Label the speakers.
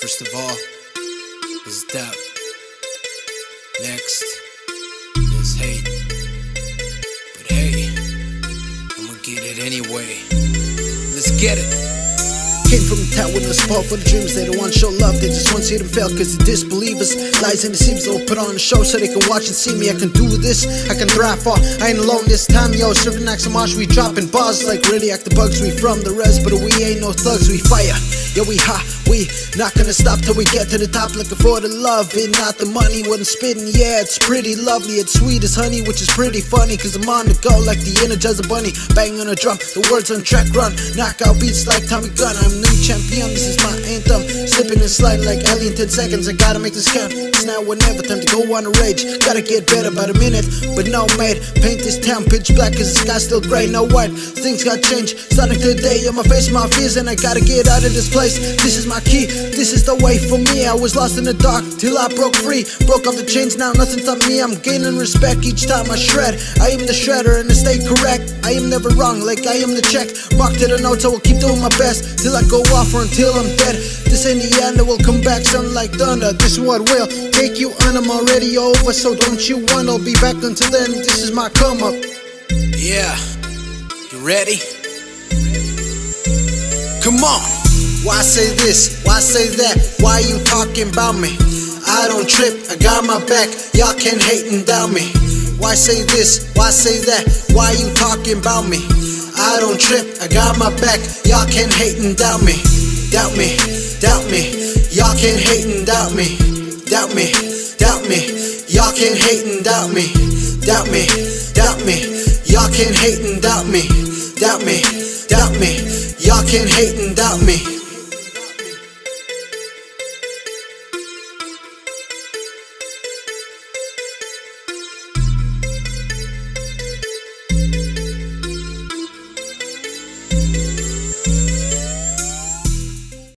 Speaker 1: First of all is doubt. Next is hate. But hey, I'ma get it anyway. Let's get it.
Speaker 2: Came from the town with no support for the dreams. They don't want to show love, they just want to see them fail. Cause they disbelievers, lies and deceives. They'll put on a show so they can watch and see me. I can do this, I can thrive far. I ain't alone this time, yo. Serving acts of march, we dropping bars like radioactive bugs. We from the res, but we ain't no thugs. We fire, yo, we hot. We not gonna stop till we get to the top. Looking for the love and not the money. When I'm spitting, yeah, it's pretty lovely. It's sweet as honey, which is pretty funny. Cause I'm on the go like the Energizer Bunny. Bang on a drum, the words on track run. Knockout beats like Tommy Gunn. I'm new champion, this is my anthem. Slipping and sliding like Ellie in 10 seconds. I gotta make this count. It's now or never, time to go on a rage. Gotta get better by the minute, but no mate. Paint this town pitch black cause the sky's still grey. No white, things got changed. Starting today, I'ma face my fears and I gotta get out of this place. This is my key, this is the way for me. I was lost in the dark till I broke free. Broke off the chains, now nothing stopped me. I'm gaining respect each time I shred. I am the shredder and I stay correct. I am never wrong, like I am the check. Mark to the notes, I will keep doing my best till I go off or until I'm dead. This ain't the end, it will come back sounding like thunder. This is what will take you on, I'm already over. So don't you want, I'll be back until then. This is my come up.
Speaker 1: Yeah, you ready? Come on.
Speaker 2: Why say this? Why say that? Why you talking about me? I don't trip, I got my back. Y'all can hate and doubt me. Why say this? Why say that? Why you talking about me? I don't trip, I got my back. Y'all can hate and doubt me. Doubt me, doubt me. Y'all can hate and doubt me. Doubt me, doubt me. Y'all can hate and doubt me. Doubt me, doubt me. Y'all can hate and doubt me. Doubt me, doubt me. Y'all can hate and doubt me.